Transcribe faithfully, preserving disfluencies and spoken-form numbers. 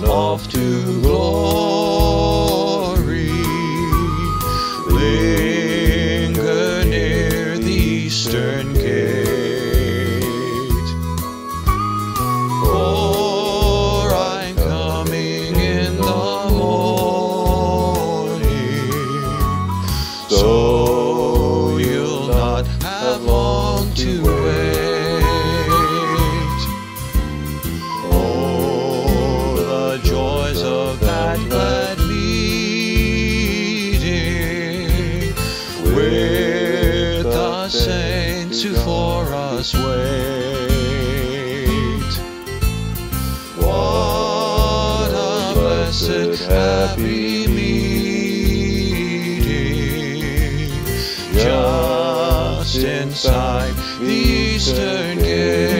off to glory. Linger near the eastern gate, for I'm coming in the morning, so you'll not have long to wait. Oh, the joys of that glad meeting with the saints who for us wait. What a blessed happy meeting just inside the eastern gate.